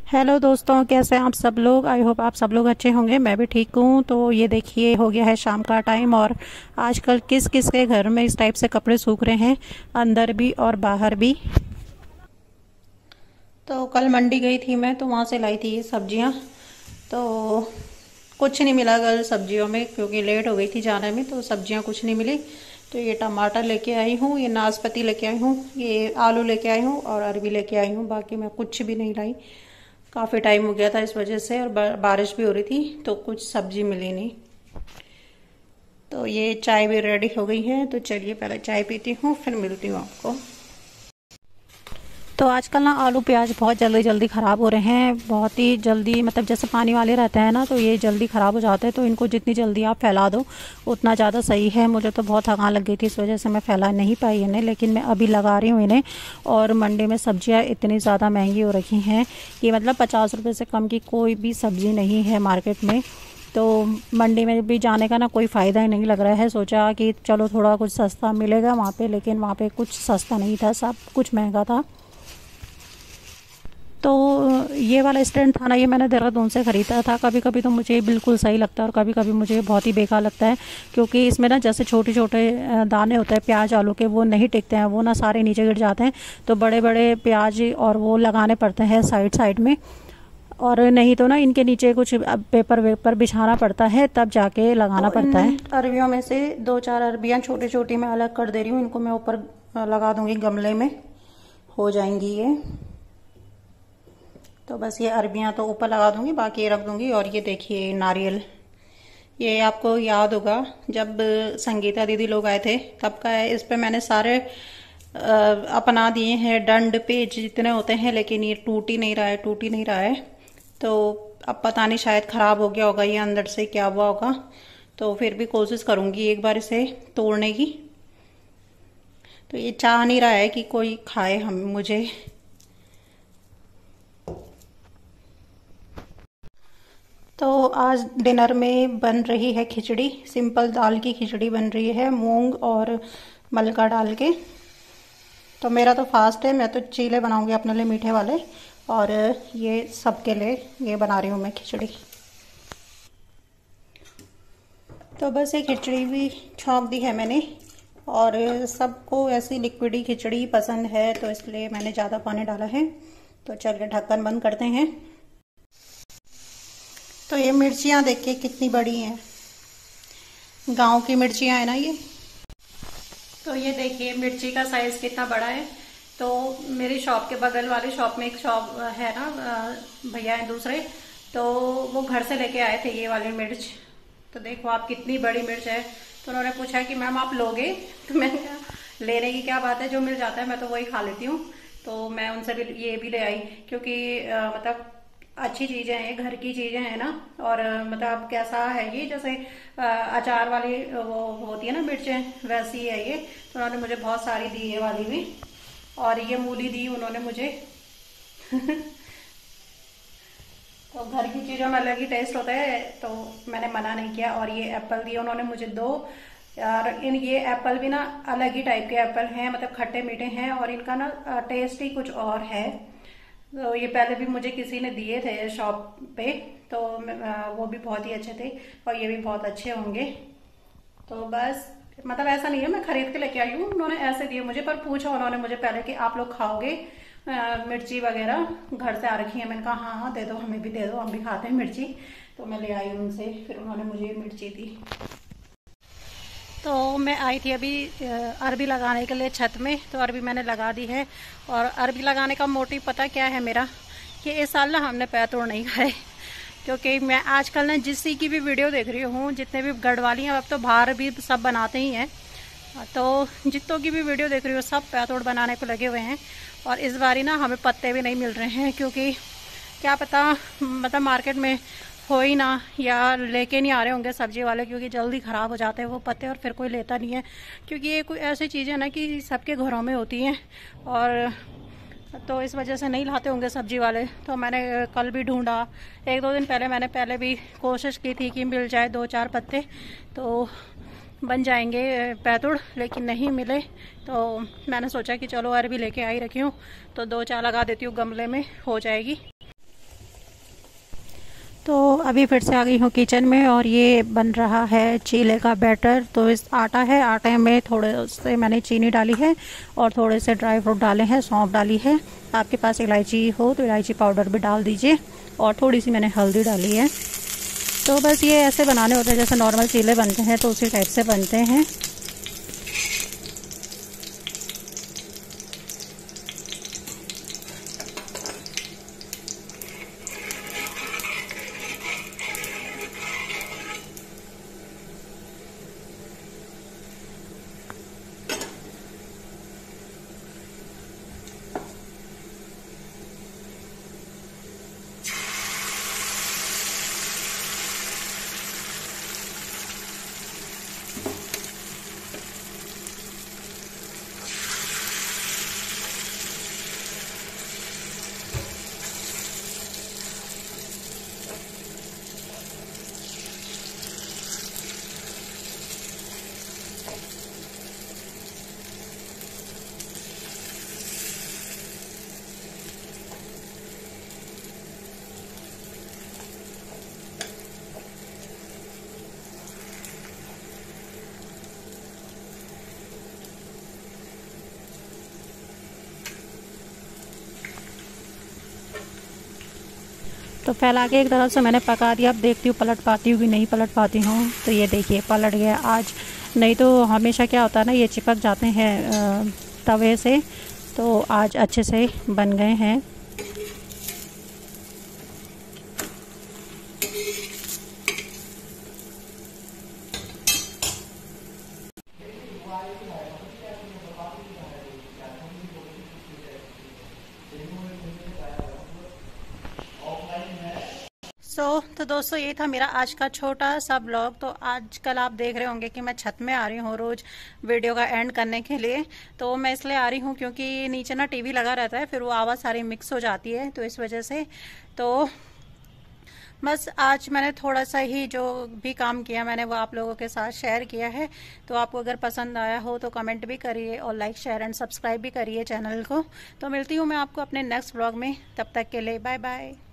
Hello दोस्तों, कैसे हैं आप सब लोग। आई होप आप सब लोग अच्छे होंगे। मैं भी ठीक हूँ। तो ये देखिए, हो गया है शाम का टाइम और आजकल किस किस के घर में इस टाइप से कपड़े सूख रहे हैं, अंदर भी और बाहर भी। तो कल मंडी गई थी मैं, तो वहाँ से लाई थी ये सब्जियाँ। तो कुछ नहीं मिला कल सब्जियों में, क्योंकि लेट हो गई थी जाने में, तो सब्जियाँ कुछ नहीं मिली। तो ये टमाटर लेके आई हूँ, ये नाशपाती लेके आई हूँ, ये आलू लेके आई हूँ और अरबी लेके आई हूँ। बाकी मैं कुछ भी नहीं लाई। काफ़ी टाइम हो गया था इस वजह से, और बारिश भी हो रही थी, तो कुछ सब्जी मिली नहीं। तो ये चाय भी रेडी हो गई है, तो चलिए पहले चाय पीती हूँ, फिर मिलती हूँ आपको। तो आजकल ना आलू प्याज बहुत जल्दी जल्दी ख़राब हो रहे हैं, बहुत ही जल्दी। मतलब जैसे पानी वाले रहते हैं ना, तो ये जल्दी ख़राब हो जाते हैं। तो इनको जितनी जल्दी आप फैला दो उतना ज़्यादा सही है। मुझे तो बहुत थकान लग गई थी, इस वजह से मैं फैला नहीं पाई इन्हें, लेकिन मैं अभी लगा रही हूँ इन्हें। और मंडी में सब्जियाँ इतनी ज़्यादा महंगी हो रखी हैं कि मतलब 50 रुपये से कम की कोई भी सब्ज़ी नहीं है मार्केट में। तो मंडी में भी जाने का ना कोई फ़ायदा ही नहीं लग रहा है। सोचा कि चलो थोड़ा कुछ सस्ता मिलेगा वहाँ पे, लेकिन वहाँ पे कुछ सस्ता नहीं था, सब कुछ महंगा था। तो ये वाला स्टैंड था ना, ये मैंने देहरादून से ख़रीदा था। कभी कभी तो मुझे बिल्कुल सही लगता है और कभी कभी मुझे बहुत ही बेकार लगता है, क्योंकि इसमें ना जैसे छोटे छोटे दाने होते हैं प्याज आलू के, वो नहीं टिकते हैं, वो ना सारे नीचे गिर जाते हैं। तो बड़े बड़े प्याज और वो लगाने पड़ते हैं साइड साइड में, और नहीं तो ना इनके नीचे कुछ पेपर वेपर बिछाना पड़ता है, तब जाके लगाना पड़ता है। अरबियों में से 2-4 अरबियाँ छोटी छोटी मैं अलग कर दे रही हूँ। इनको मैं ऊपर लगा दूँगी, गमले में हो जाएंगी ये। तो बस ये अरबियाँ तो ऊपर लगा दूंगी, बाकी ये रख दूंगी। और ये देखिए नारियल, ये आपको याद होगा जब संगीता दीदी लोग आए थे तब का है। इस पे मैंने सारे अपना दिए हैं डंड पेज जितने होते हैं, लेकिन ये टूट ही नहीं रहा है, टूट ही नहीं रहा है। तो अब पता नहीं, शायद ख़राब हो गया होगा ये, अंदर से क्या हुआ होगा। तो फिर भी कोशिश करूँगी एक बार इसे तोड़ने की। तो ये चाह नहीं रहा है कि कोई खाए हम मुझे। तो आज डिनर में बन रही है खिचड़ी, सिंपल दाल की खिचड़ी बन रही है, मूंग और मलका डाल के। तो मेरा तो फास्ट है, मैं तो चीले बनाऊंगी अपने लिए मीठे वाले, और ये सबके लिए ये बना रही हूँ मैं खिचड़ी। तो बस ये खिचड़ी भी छौंक दी है मैंने, और सबको ऐसी लिक्विडी खिचड़ी पसंद है, तो इसलिए मैंने ज़्यादा पानी डाला है। तो चलिए ढक्कन बंद करते हैं। तो ये मिर्चियाँ देखिए कितनी बड़ी हैं, गांव की मिर्चियाँ है ना ये। तो ये देखिए मिर्ची का साइज कितना बड़ा है। तो मेरी शॉप के बगल वाली शॉप में एक शॉप है ना, भैया हैं दूसरे, तो वो घर से लेके आए थे ये वाली मिर्च। तो देखो आप कितनी बड़ी मिर्च है। तो उन्होंने पूछा कि मैम आप लोगे, तो मैंने कहा लेने की क्या बात है, जो मिल जाता है मैं तो वही खा लेती हूँ। तो मैं उनसे भी ये भी ले आई, क्योंकि मतलब अच्छी चीजें हैं, घर की चीजें हैं ना। और मतलब कैसा है ये, जैसे अचार वाली वो होती है ना मिर्चें, वैसी है ये। तो उन्होंने मुझे बहुत सारी दी ये वाली भी, और ये मूली दी उन्होंने मुझे। तो घर की चीजों में अलग ही टेस्ट होता है, तो मैंने मना नहीं किया। और ये एप्पल दिए उन्होंने मुझे 2 यार। इन ये एप्पल भी ना अलग ही टाइप के एप्पल हैं, मतलब खट्टे मीठे हैं, और इनका ना टेस्ट ही कुछ और है। तो ये पहले भी मुझे किसी ने दिए थे शॉप पे, तो वो भी बहुत ही अच्छे थे, और ये भी बहुत अच्छे होंगे। तो बस मतलब ऐसा नहीं है मैं खरीद के लेके आई हूँ, उन्होंने ऐसे दिए मुझे। पर पूछा उन्होंने मुझे पहले कि आप लोग खाओगे मिर्ची वगैरह, घर से आ रखी है। मैंने कहा हाँ हाँ दे दो, हमें भी दे दो, हम भी खाते हैं मिर्ची। तो मैं ले आई उनसे, फिर उन्होंने मुझे मिर्ची दी। तो मैं आई थी अभी अरबी लगाने के लिए छत में, तो अरबी मैंने लगा दी है। और अरबी लगाने का मोटिव पता क्या है मेरा, कि इस साल ना हमने पैतोड़ नहीं खाए। क्योंकि मैं आजकल ना जिसकी की भी वीडियो देख रही हूँ, जितने भी गढ़वाली हैं, अब तो बाहर भी सब बनाते ही हैं, तो जितनों की भी वीडियो देख रही हूँ सब पैतोड़ बनाने को लगे हुए हैं। और इस बारी ना हमें पत्ते भी नहीं मिल रहे हैं, क्योंकि क्या पता मतलब मार्केट में हो ही ना, या लेके नहीं आ रहे होंगे सब्जी वाले, क्योंकि जल्दी ख़राब हो जाते हैं वो पत्ते, और फिर कोई लेता नहीं है। क्योंकि ये कोई ऐसी चीज़ें ना कि सबके घरों में होती हैं, और तो इस वजह से नहीं लाते होंगे सब्जी वाले। तो मैंने कल भी ढूंढा, 1-2 दिन पहले मैंने पहले भी कोशिश की थी कि मिल जाए 2-4 पत्ते तो बन जाएंगे पैतुड़, लेकिन नहीं मिले। तो मैंने सोचा कि चलो अरबी लेके आई रखी हूँ, तो 2-4 लगा देती हूँ, गमले में हो जाएगी। अभी फिर से आ गई हूँ किचन में और ये बन रहा है चीले का बैटर। तो इस आटा है, आटे में थोड़े से मैंने चीनी डाली है और थोड़े से ड्राई फ्रूट डाले हैं, सौंफ डाली है। आपके पास इलायची हो तो इलायची पाउडर भी डाल दीजिए और थोड़ी सी मैंने हल्दी डाली है। तो बस ये ऐसे बनाने होते हैं जैसे नॉर्मल चीले बनते हैं, तो उसी टाइप से बनते हैं। तो फैला के एक तरफ से मैंने पका दिया। अब देखती हूँ पलट पाती हूँ कि नहीं पलट पाती हूँ। तो ये देखिए पलट गया आज। नहीं तो हमेशा क्या होता है ना, ये चिपक जाते हैं तवे से। तो आज अच्छे से बन गए हैं। तो दोस्तों ये था मेरा आज का छोटा सा ब्लॉग। तो आजकल आप देख रहे होंगे कि मैं छत में आ रही हूँ रोज़ वीडियो का एंड करने के लिए। तो मैं इसलिए आ रही हूँ क्योंकि नीचे ना टीवी लगा रहता है, फिर वो आवाज़ सारी मिक्स हो जाती है, तो इस वजह से। तो बस आज मैंने थोड़ा सा ही जो भी काम किया मैंने वो आप लोगों के साथ शेयर किया है। तो आपको अगर पसंद आया हो तो कमेंट भी करिए और लाइक शेयर एंड सब्सक्राइब भी करिए चैनल को। तो मिलती हूँ मैं आपको अपने नेक्स्ट ब्लॉग में, तब तक के लिए बाय बाय।